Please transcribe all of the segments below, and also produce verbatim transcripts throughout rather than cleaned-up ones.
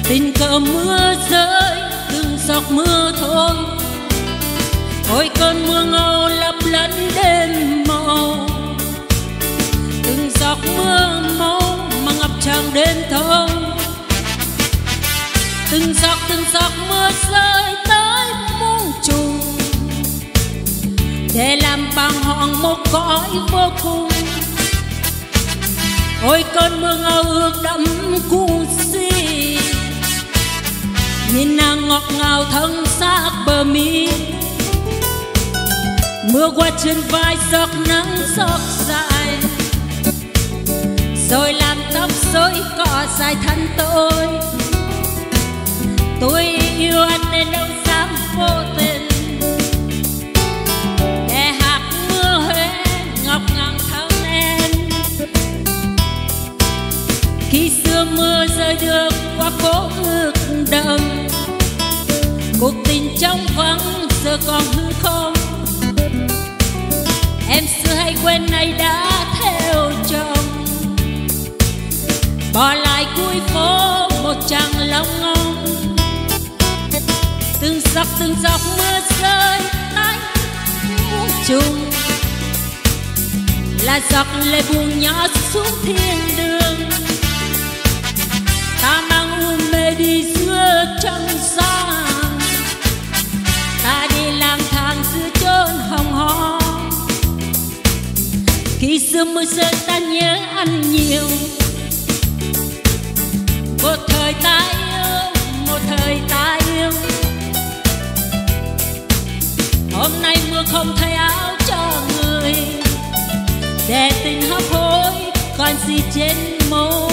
tình cờ mưa rơi từng giọt mưa thôi. Ôi cơn mưa ngâu lấp lẫn đêm màu, từng giọt mưa máu mà ngập tràn đêm thâu. Từng giọt từng giọt mưa rơi tới muôn trùng, để làm bàng hoàng một cõi vô cùng. Ôi cơn mưa ngâu ướt đẫm cuồng si, nhìn nàng ngọt ngào thân xác bờ mi. Mưa qua trên vai giọt nắng giọt dài, rồi làm tóc rối cỏ dài thân tôi. Tôi yêu anh nên đâu dám vô tình, để hạt mưa Huế ngọc ngàn thân em. Khi xưa mưa rơi được qua phố ước đậm, cuộc tình trong vắng giờ còn hư không. Em xưa hay quên nay đã theo chồng, bỏ lại cuối phố một chàng long ngong. Từng giọt từng giọt mưa rơi tách muôn trùng, là giọt lệ buồn nhỏ xuống thiên đường. Ta mang u mê đi giữa trăng sáng, ta đi lang thang giữa chốn hồng hò. Khi xưa mưa rơi ta nhớ anh nhiều, một thời ta yêu, một thời ta yêu. Hôm nay mưa không thay áo cho người, để tình hấp hối còn gì trên môi.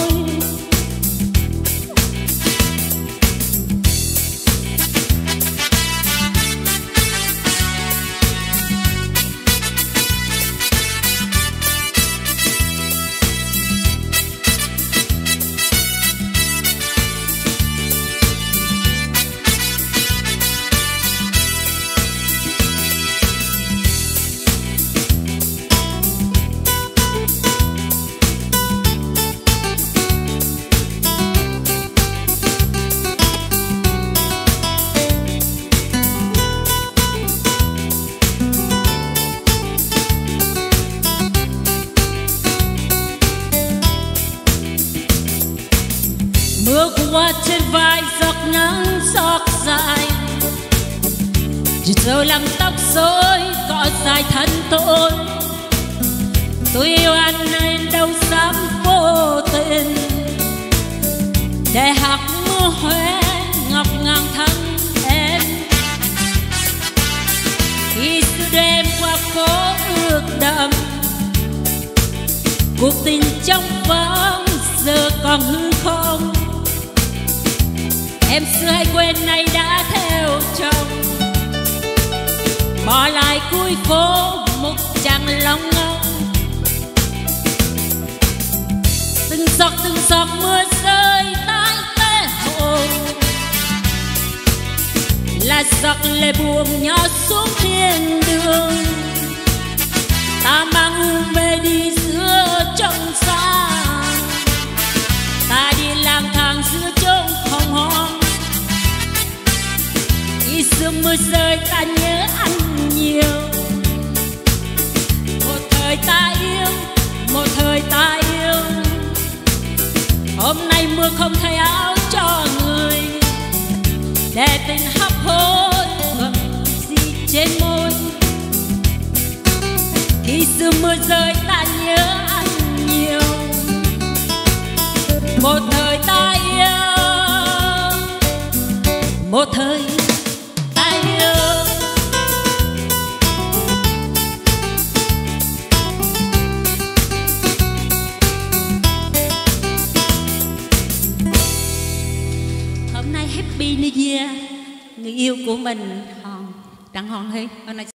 Mưa qua trên vai giọt nắng giọt dài, rồi làm tóc rối cọ dài thân tôi. Tôi yêu anh nên đâu dám vô tình, để hạt mưa Huế ngọc ngàn thân em. Khi xưa đêm qua phố ước đậm, cuộc tình trong vắng giờ còn hư không. Em xưa hay quên nay đã theo chồng, bỏ lại cuối phố một chàng long ngong. Từng giọt từng giọt mưa rơi tái tê hồn, là giọt lệ buồn nhỏ xuống thiên đường. Ta mang u mê đi giữa trăng sáng, ta đi lang thang giữa chốn hồng hoang. Khi xưa mưa rơi ta nhớ anh nhiều, một thời ta yêu, một thời ta yêu. Hôm nay mưa không thay áo cho người, để tình hấp hối còn gì trên môi. Khi xưa mưa rơi ta nhớ anh nhiều, một thời ta yêu, một thời ta yêu. Hôm nay Happy New Year, người yêu của mình Hòn, Đặng Hòn Hy hôm nay